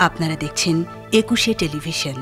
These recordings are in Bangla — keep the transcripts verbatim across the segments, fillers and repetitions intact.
আপনারা দেখছেন একুশে টেলিভিশন।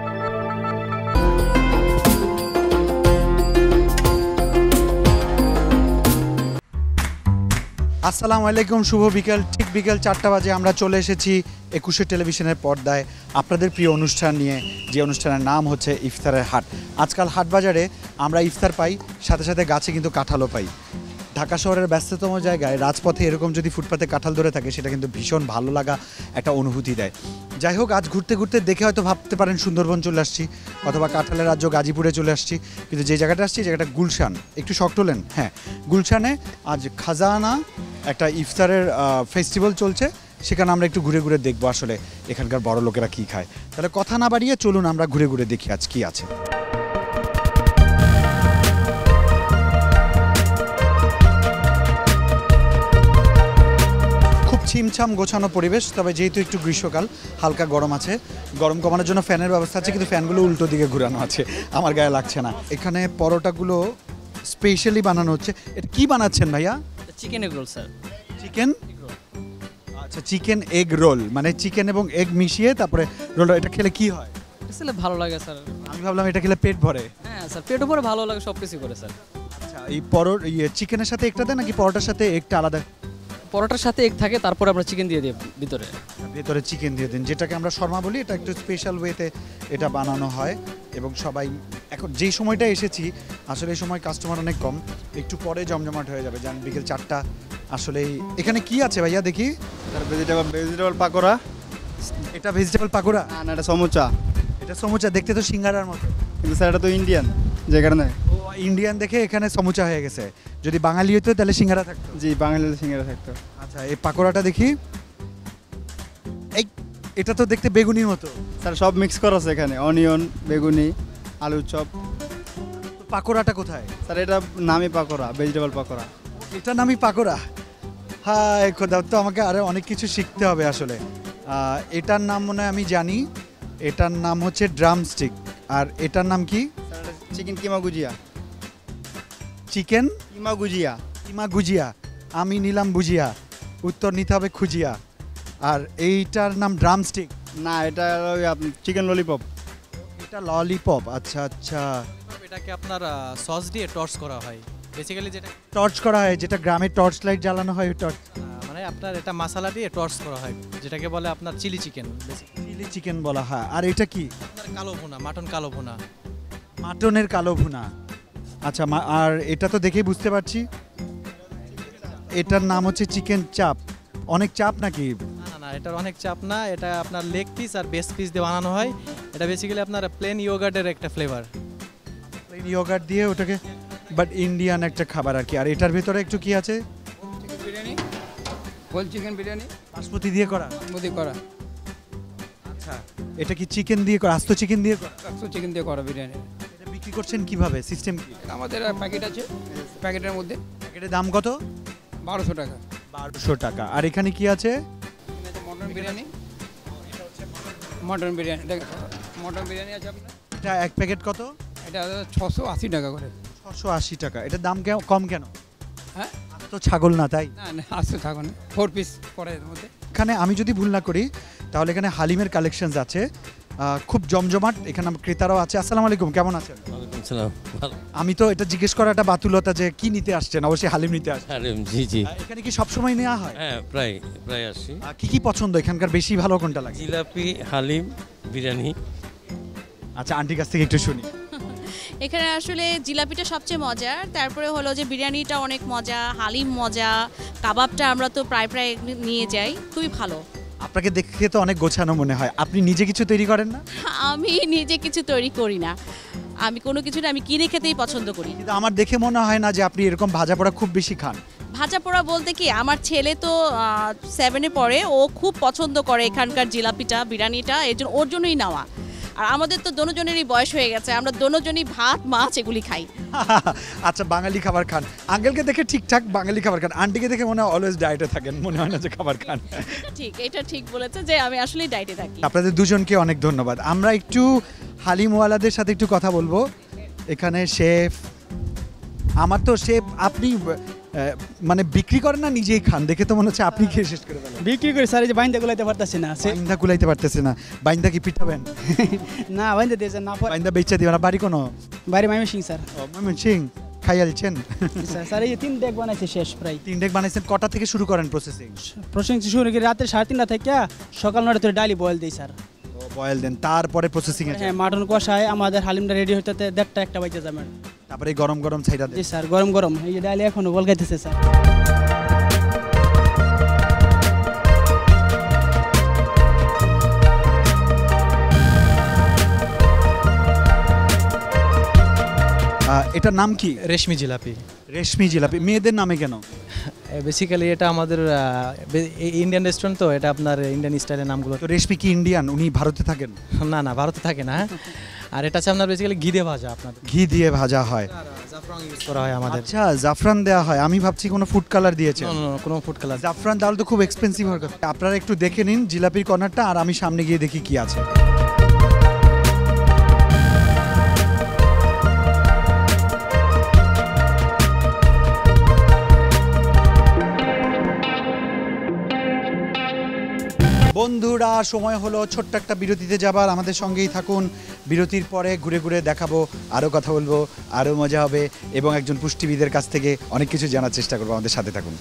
আসসালামু আলাইকুম, শুভ বিকেল। ঠিক বিকেল চারটা বাজে আমরা চলে এসেছি একুশে টেলিভিশনের পর্দায় আপনাদের প্রিয় অনুষ্ঠান নিয়ে, যে অনুষ্ঠানের নাম হচ্ছে ইফতারের হাট। আজকাল হাট বাজারে আমরা ইফতার পাই, সাথে সাথে গাছে কিন্তু কাঁঠালও পাই। ঢাকা শহরের ব্যস্ততম জায়গায় রাজপথে এরকম যদি ফুটপাতে কাঁঠাল ধরে থাকে, সেটা কিন্তু ভীষণ ভালো লাগা একটা অনুভূতি দেয়। যাই হোক, আজ ঘুরতে ঘুরতে দেখে হয়তো ভাবতে পারেন সুন্দরবন চলে আসছি, অথবা কাঁঠালের রাজ্য গাজীপুরে চলে আসছি, কিন্তু যে জায়গাটা আসছি জায়গাটা গুলশান। একটু শক তোলেন? হ্যাঁ, গুলশানে আজ খাজানা একটা ইফতারের ফেস্টিভ্যাল চলছে, সেখানে আমরা একটু ঘুরে ঘুরে দেখবো আসলে এখানকার বড় লোকেরা কী খায়। তাহলে কথা না বাড়িয়ে চলুন আমরা ঘুরে ঘুরে দেখি আজ কী আছে। ছিমছাম গোছানো পরিবেশ, তবে যেহেতু একটু গ্রীষ্মকাল, হালকা গরম আছে। গরম কমানোর জন্য ফ্যানের ব্যবস্থা আছে, কিন্তু ফ্যানগুলো উল্টো দিকে ঘুরানো আছে, আমার গায়ে লাগছে না। এখানে পরোটাগুলো স্পেশালি বানানো হচ্ছে। এটা কি বানাচ্ছেন ভাইয়া? Chicken egg roll sir. Chicken আচ্ছা, চিকেন এগ রোল মানে চিকেন এবং এগ মিশিয়ে তারপরে রোল। এটা খেলে কি হয়? আসলে ভালো লাগে স্যার। আমি ভাবলাম এটা খেলে পেট ভরে। হ্যাঁ স্যার, পেট ভরে ভালো লাগে, সব কিছু করে স্যার। আচ্ছা, এই পরো ইয়ে চিকেনের সাথে একটা দেয় নাকি পরোটার সাথে একটা আলাদা? পরোটার সাথে এগ থাকে, তারপর আমরা চিকেন দিয়ে দিই ভিতরে। ভেতরে চিকেন দিয়ে দিন, যেটাকে আমরা শর্মা বলি। এটা একটু স্পেশাল ওয়েতে এটা বানানো হয়, এবং সবাই এখন যেই সময়টা এসেছি আসলে এই সময় কাস্টমার অনেক কম, একটু পরে জমজমাট হয়ে যাবে। জান বিকেল চারটা। আসলে এখানে কি আছে ভাইয়া দেখি? Vegetable vegetable pakora. এটা ভেজিটেবল পাকোড়া না, এটা সমুচা। এটা সমুচা, দেখতে তো সিঙ্গারার মতো, কিন্তু স্যার এটা তো ইন্ডিয়ান, যে কারণে। ও ইন্ডিয়ান দেখে এখানে সমুচা হয়ে গেছে। যদি বাঙালি হতো তাহলে সিঙ্গারা থাকতো। জি, বাঙালি সিঙ্গারা থাকতো। আচ্ছা, এই পাকোড়াটা দেখি। এই এটা তো দেখতে বেগুনির মতো। স্যার সব মিক্স করা আছে এখানে, অনিয়ন, বেগুনি, আলু চপ। পাকোড়াটা কোথায়? স্যার এটা নামই পাকোড়া, ভেজিটেবল পাকোড়া। এটা নামই পাকোড়া? হায় খোদা, তো আমাকে আরও অনেক কিছু শিখতে হবে আসলে। এটার নাম মনে হয় আমি জানি, এটার নাম হচ্ছে ড্রামস্টিক। আর এটার নাম কি? চিকেন কিমা গুজিয়া। চিকেন কিমা গুজিয়া। কিমা গুজিয়া। আমি নিলাম বুজিয়া, উত্তর নিতে হবে খুজিয়া। আর এইটার নাম ড্রামস্টিক? না, এটা চিকেন ললিপপ। এটা ললিপপ। আচ্ছা আচ্ছা, এটাকে আপনার সস দিয়ে টর্চ করা হয় বেসিক্যালি, যেটা টর্চ করা হয়, যেটা গ্রামে টর্চ লাইট জ্বালানো হয়। টর্চ মানে আপনার এটা মশলা দিয়ে টর্চ করা হয়, যেটাকে বলে আপনার চিলি চিকেন। চিলি চিকেন বলা হয়। আর এটা কি? আপনার কালো ভুনা, মাটন কালো ভুনা। মাটনের কালো ভুনা। আচ্ছা, আর এটা তো দেখেই বুঝতে পারছি এটার নাম হচ্ছে চিকেন চাপ। অনেক চাপ নাকি? না না না, এটার অনেক চাপ না। এটা আপনার লেগ পিস আর বেস পিস দিয়ে বানানো হয়। এটা বেসিক্যালি আপনার প্লেন ইয়োগার্টের একটা ফ্লেভার। প্লেন ইয়োগার্ট দিয়ে ওটাকে, বাট ইন্ডিয়ান একটা খাবার আর কি। আর এটার ভেতরে একটু কি আছে? Chicken biryani, whole chicken biryani, basmati দিয়ে করা। বাসমতি করা। আচ্ছা, এটা কি চিকেন দিয়ে করা? আস্ত চিকেন দিয়ে করা? আস্ত চিকেন দিয়ে করা বিরিয়ানি। এটা বিক্রি করছেন কিভাবে? সিস্টেম কি? আমাদের প্যাকেট আছে, প্যাকেটের মধ্যে। প্যাকেটের দাম কত? বারোশো টাকা। বারোশো টাকা। আর এখানে কি আছে? Mutton biryani, mutton biryani, mutton biryani আছে আপনার। এটা এক প্যাকেট কত? এটা ছশো আশি টাকা করে। ছশো আশি টাকা। এটার দাম কম কেন? হ্যাঁ, তো ছাগল না তাই? না না, আসতে থাকুন। ফোর পিস পরে এর মধ্যে। এখানে আমি যদি ভুল না করি তাহলে এখানে হালিমের কালেকশনস আছে, খুব জমজমাট। এখানে ক্রেতারাও আছে। আসসালামু আলাইকুম, কেমন আছেন? ওয়ালাইকুম সালাম। ভালো। আমি তো এটা জিজ্ঞেস করা একটা বাতুলতা যে কি নিতে আসছেন। অবশ্যই হালিম নিতে আসছেন। হালিম, জি জি। এখানে কি সব সময় নেওয়া হয়? হ্যাঁ, প্রায় প্রায় আসি। কি কি পছন্দ এখানকার, বেশি ভালো কোনটা লাগে? জিলাপি, হালিম, বিরিয়ানি। আচ্ছা, আন্টির কাছ থেকে একটু শুনি। এখানে আসলে জিলাপিটা সবচেয়ে মজার, তারপরে হলো যে বিরিয়ানিটা অনেক মজা, হালিম মজা, কাবাবটা আমরা তো প্রায় প্রায় নিয়ে যাই, খুবই ভালো। আপনাকে দেখে তো অনেক গোছানো মনে হয়। আপনি নিজে কিছু তৈরি করেন না? আমি নিজে কিছু তৈরি করি না, আমি কোনো কিছু না, আমি কিনে খেতেই পছন্দ করি। কিন্তু আমার দেখে মনে হয় না যে আপনি এরকম ভাজা পোড়া খুব বেশি খান। ভাজা পোড়া বলতে কি, আমার ছেলে তো সেভেনে পড়ে, ও খুব পছন্দ করে এখানকার জিলাপিটা, বিরিয়ানিটা, এর জন্য ওর জন্যই নেওয়া। আর আমাদের তো দোনোজনেরই বয়স হয়ে গেছে, আমরা দোনোজনই ভাত মাছ এগুলি খাই। আচ্ছা, বাঙালি খাবার খান। আঙ্কেলকে দেখে ঠিকঠাক বাঙালি খাবার খান, আন্টিকে দেখে মনে হয় অলওয়েজ ডায়েটে থাকেন, মনে হয় না যে খাবার খান। ঠিক, এটা ঠিক বলেছে যে আমি আসলেই ডায়েটে থাকি। আপনাদের দুজনকে অনেক ধন্যবাদ। আমরা একটু হালিমওয়ালাদের সাথে একটু কথা বলবো। এখানে শেফ, আমার তো শেফ, আপনি মানে বিক্রি করেন না নিজেই খান? দেখে তো মনে হচ্ছে আপনি খেয়ে শেষ করে ফেলেন। বিক্রি করে স্যার এই যে বাইন্দা গুলাইতে পারতেছি না সে বাইন্দা কুলাইতে পারতেছে না, বাইন্দা কি পিঠাবেন? না বাইন্দা দিয়েছে না পরে বাইন্দা বেচা দিবেন না? বাড়ি কোনো বাইরে মাইমে সিং স্যার সিং খাইয়ালছেন? স্যার স্যার এই যে তিন ডেক বানাইছে শেষ প্রায় তিন ডেক বানাইছেন, কটা থেকে শুরু করেন প্রসেসিং? প্রসেসিং শুরু করে রাতে সাড়ে তিনটা থেকে সকাল নটা থেকে ডালি বয়েল দিই স্যার। বয়েল দেন, তারপরে প্রসেসিং এ হ্যাঁ মাটন কষায় আমাদের হালিমটা রেডি হতে দেড়টা একটা বাজে যাবে। তারপরে গরম গরম ছাইড়া দেন। জি স্যার গরম গরম এই যে ডালি এখনো বল খাইতেছে স্যার। এটার নাম কি? রেশমি জিলাপি। রেশমি জিলাপি মেয়েদের নামে কেন? বেসিক্যালি এটা আমাদের ইন্ডিয়ান রেস্টুরেন্ট, তো এটা আপনার ইন্ডিয়ান স্টাইলের নামগুলো। তো রেশমি কি ইন্ডিয়ান? উনি ভারতে থাকেন? না না ভারতে থাকে না। আর এটা হচ্ছে আপনার বেসিক্যালি ঘি দিয়ে ভাজা, আপনার ঘি দিয়ে ভাজা হয়, জাফরান ইউজ করা হয় আমাদের। আচ্ছা জাফরান দেওয়া হয়, আমি ভাবছি কোনো ফুড কালার দিয়েছে। না, না, না, কোনো ফুড কালার। জাফরান তাহলে তো খুব এক্সপেন্সিভ হয়। আপনারা একটু দেখে নিন জিলাপির কর্নারটা, আর আমি সামনে গিয়ে দেখি কি আছে। বন্ধুরা সময় হলো ছোট্ট একটা বিরতিতে যাবার, আমাদের সঙ্গেই থাকুন। বিরতির পরে ঘুরে ঘুরে দেখাবো, আরও কথা বলবো, আরও মজা হবে এবং একজন পুষ্টিবিদের কাছ থেকে অনেক কিছু জানার চেষ্টা করবো। আমাদের সাথে থাকুন।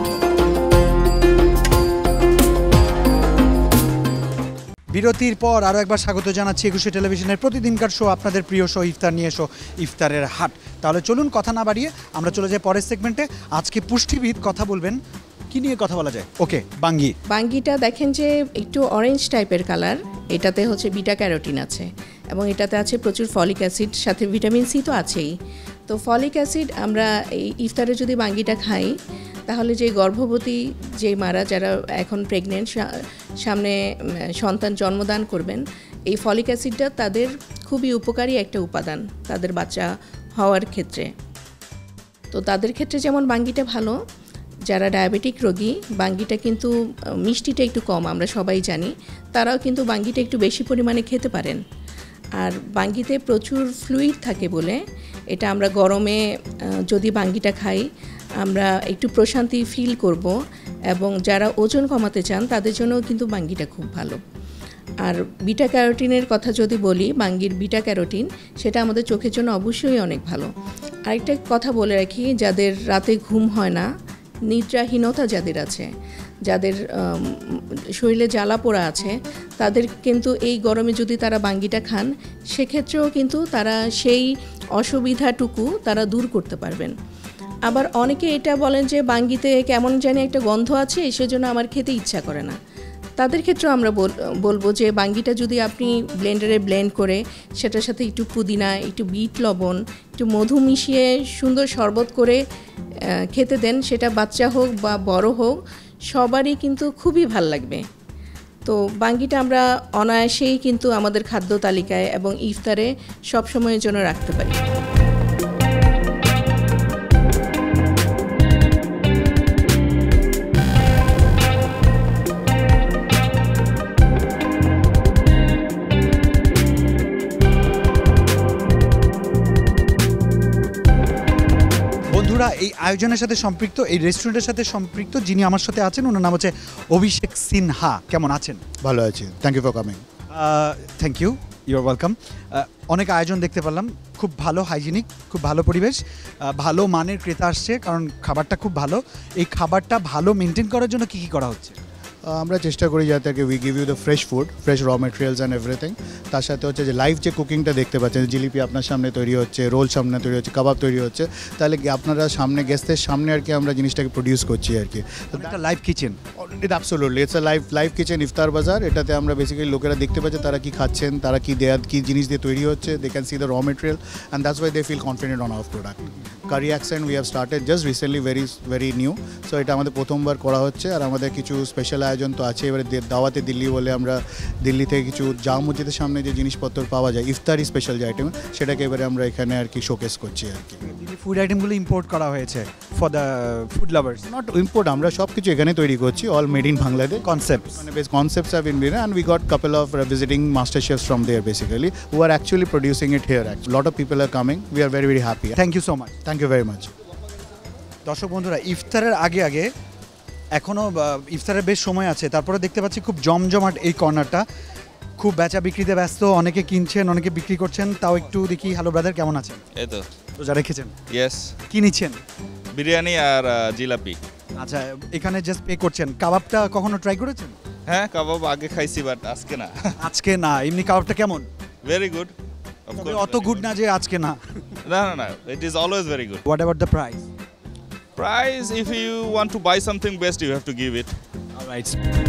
বিরতির পর আরও একবার স্বাগত জানাচ্ছি একুশে টেলিভিশনের প্রতিদিনকার শো, আপনাদের প্রিয় শো ইফতার নিয়ে শো ইফতারের হাট। তাহলে চলুন কথা না বাড়িয়ে আমরা চলে যাই পরের সেগমেন্টে। আজকে পুষ্টিবিদ কথা বলবেন, কি নিয়ে কথা বলা যায়? ওকে, বাঙ্গি। বাঙ্গিটা দেখেন যে একটু অরেঞ্জ টাইপের কালার, এটাতে হচ্ছে বিটা ক্যারোটিন আছে এবং এটাতে আছে প্রচুর ফলিক অ্যাসিড, সাথে ভিটামিন সি তো আছেই। তো ফলিক অ্যাসিড আমরা এই ইফতারে যদি বাঙ্গিটা খাই তাহলে যে গর্ভবতী যে মারা যারা এখন প্রেগনেন্ট, সামনে সন্তান জন্মদান করবেন, এই ফলিক অ্যাসিডটা তাদের খুবই উপকারী একটা উপাদান তাদের বাচ্চা হওয়ার ক্ষেত্রে। তো তাদের ক্ষেত্রে যেমন বাঙ্গিটা ভালো। যারা ডায়াবেটিক রোগী, বাঙ্গিটা কিন্তু মিষ্টিটা একটু কম আমরা সবাই জানি, তারাও কিন্তু বাঙ্গিটা একটু বেশি পরিমাণে খেতে পারেন। আর বাঙ্গিতে প্রচুর ফ্লুইড থাকে বলে এটা আমরা গরমে যদি বাঙ্গিটা খাই আমরা একটু প্রশান্তি ফিল করব, এবং যারা ওজন কমাতে চান তাদের জন্যও কিন্তু বাঙ্গিটা খুব ভালো। আর বিটা ক্যারোটিনের কথা যদি বলি, বাঙ্গির বিটা ক্যারোটিন সেটা আমাদের চোখের জন্য অবশ্যই অনেক ভালো। আরেকটা কথা বলে রাখি, যাদের রাতে ঘুম হয় না, নিদ্রাহীনতা যাদের আছে, যাদের শরীরে জ্বালা পোড়া আছে, তাদের কিন্তু এই গরমে যদি তারা বাঙ্গিটা খান সেক্ষেত্রেও কিন্তু তারা সেই অসুবিধাটুকু তারা দূর করতে পারবেন। আবার অনেকে এটা বলেন যে বাঙ্গিতে কেমন জানি একটা গন্ধ আছে, সেজন্য আমার খেতে ইচ্ছা করে না। তাদের ক্ষেত্রেও আমরা বলবো যে বাঙ্গিটা যদি আপনি ব্লেন্ডারে ব্লেন্ড করে সেটার সাথে একটু পুদিনা, একটু বিট লবণ, একটু মধু মিশিয়ে সুন্দর শরবত করে খেতে দেন, সেটা বাচ্চা হোক বা বড় হোক সবারই কিন্তু খুবই ভাল লাগবে। তো বাঙ্গিটা আমরা অনায়াসেই কিন্তু আমাদের খাদ্য তালিকায় এবং ইফতারে সবসময়ের জন্য রাখতে পারি। এই আয়োজনের সাথে সম্পৃক্ত, এই রেস্টুরেন্টের সাথে সম্পৃক্ত যিনি আমার সাথে আছেন, ওনার নাম হচ্ছে অভিষেক সিনহা। কেমন আছেন? ভালো আছি, thank you for coming. Thank you, you are welcome. অনেক আয়োজন দেখতে পেলাম, খুব ভালো হাইজিনিক, খুব ভালো পরিবেশ, ভালো মানের ক্রেতা আসছে, কারণ খাবারটা খুব ভালো। এই খাবারটা ভালো মেনটেন করার জন্য কী কী করা হচ্ছে? আমরা চেষ্টা করি যাতে we give you the fresh food, fresh raw materials and everything. তার সাথে হচ্ছে যে লাইভ যে কুকিংটা দেখতে পাচ্ছেন, জিলিপি আপনার সামনে তৈরি হচ্ছে, রোল সামনে তৈরি হচ্ছে, কাবাব তৈরি হচ্ছে, তাহলে আপনারা সামনে গেস্টের সামনে আর কি আমরা জিনিসটাকে প্রডিউস করছি আর কি। একটা live kitchen, it absolutely it's a live live kitchen ইফতার বাজার। এটাতে আমরা বেসিক্যালি লোকেরা দেখতে পাচ্ছে তারা কি খাচ্ছেন, তারা কি দেয়া কী জিনিস দিয়ে তৈরি হচ্ছে, they can see the raw material and that's why they feel confident on our product. Curry accent we have started just recently, very very new. So এটা আমাদের প্রথমবার করা হচ্ছে, আর আমাদের কিছু স্পেশাল আয়োজন তো আছে। এবারে দাওয়াতে দিল্লি বলে আমরা দিল্লি থেকে কিছু জামা মসজিদের সামনে যে জিনিসপত্র পাওয়া যায় ইফতারি স্পেশাল যে আইটেম, সেটাকে এবারে আমরা এখানে আর কি শোকেস করছি আর কি। ফুড আইটেমগুলো ইম্পোর্ট করা হয়েছে for the food lovers, not import, আমরা সব কিছু এখানে তৈরি করছি, all made in Bangladesh concepts, মানে base concepts have been made and we got couple of visiting master chefs from there basically who are actually producing it here. Actually, a lot of people are coming, we are very very happy. Thank you so much. Thank you very much. দর্শক বন্ধুরা, ইফতারের আগে আগে এখনও ইফতারের বেশ সময় আছে, তারপরে দেখতে পাচ্ছি খুব জমজমাট এই কর্নারটা, খুব বেচা বিক্রিতে ব্যস্ত, অনেকে কিনছেন অনেকে বিক্রি করছেন। তাও একটু দেখি। হ্যালো ব্রাদার, কেমন আছেন? এই তো রোজা রেখেছেন? ইয়েস। কি নিচ্ছেন? বিরিয়ানি আর আহ, জিলাপি। আচ্ছা, এখানে জাস্ট পে করছেন। কাবাবটা কখনো ট্রাই করেছেন? হ্যাঁ, কাবাব আগে খাইছি বাট আজকে না। আজকে না। এমনি কাবাবটা কেমন? Very good. তবে অত গুড না যে আজকে না। না না না, it is always very good. What about the price? Price, if you want to buy something best you have to give it. Alright.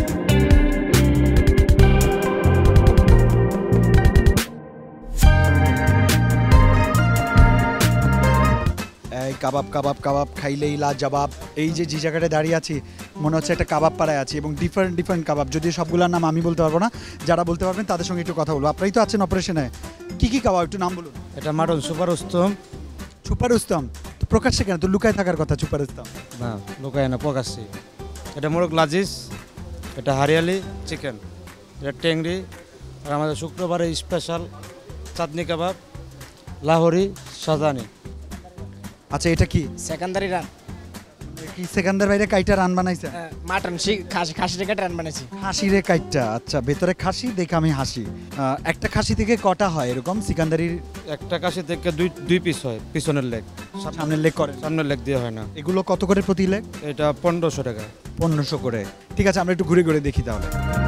এই কাবাব কাবাব কাবাব খাইলেই লাজবাব। এই যে যে জায়গাটায় দাঁড়িয়ে আছি মনে হচ্ছে একটা কাবাব পাড়ায় আছি, এবং ডিফারেন্ট ডিফারেন্ট কাবাব, যদিও সবগুলোর নাম আমি বলতে পারবো না, যারা বলতে পারবেন তাদের সঙ্গে একটু কথা বলবো। আপনারাই তো আছেন অপারেশনে, কি কি কাবাব একটু নাম বলুন। এটা মাটন সুপার উস্তম। সুপার উস্তম তো প্রকাশ্যে কেন? তো লুকায় থাকার কথা সুপার উস্তম। না, লুকায় না, প্রকাশ্যে। এটা মোরগ লাজিস, এটা হারিয়ালি চিকেন, এটা টেংরি, আর আমাদের শুক্রবারে স্পেশাল চাঁদনি কাবাব, লাহোরি, সাজানি। আচ্ছা, এটা কি সেকেন্ডারি রান? কি সেকেন্ডার বাইরে কাইটা রান বানাইছে? মাটন খাসি খাসি থেকে রান বানাইছি। খাসি রে কাইটা? আচ্ছা, ভেতরে খাসি দেখে আমি হাসি। আহ, একটা খাসি থেকে কটা হয় এরকম সিকান্দারির? একটা কাশি থেকে দুই দুই পিস হয়, পিছনের লেগ। সামনের লেগ করে? সামনের লেগ দিয়ে হয় না। এগুলো কত করে প্রতি লেগ? এটা পনেরোশো টাকা। পনেরোশো করে। ঠিক আছে, আমরা একটু ঘুরে ঘুরে দেখি তাহলে।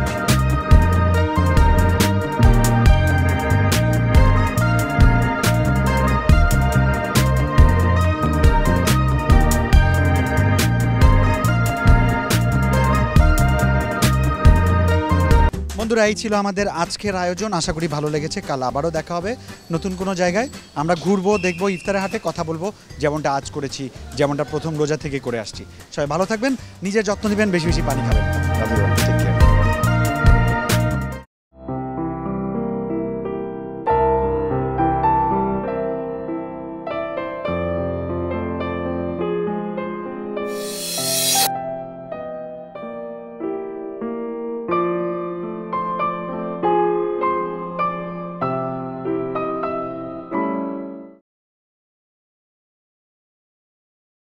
বন্ধুরা, এই ছিল আমাদের আজকের আয়োজন। আশা করি ভালো লেগেছে। কাল আবারও দেখা হবে নতুন কোনো জায়গায়। আমরা ঘুরবো, দেখবো, ইফতারের হাটে কথা বলবো, যেমনটা আজ করেছি, যেমনটা প্রথম রোজা থেকে করে আসছি। সবাই ভালো থাকবেন, নিজের যত্ন নেবেন, বেশি বেশি পানি খাবেন।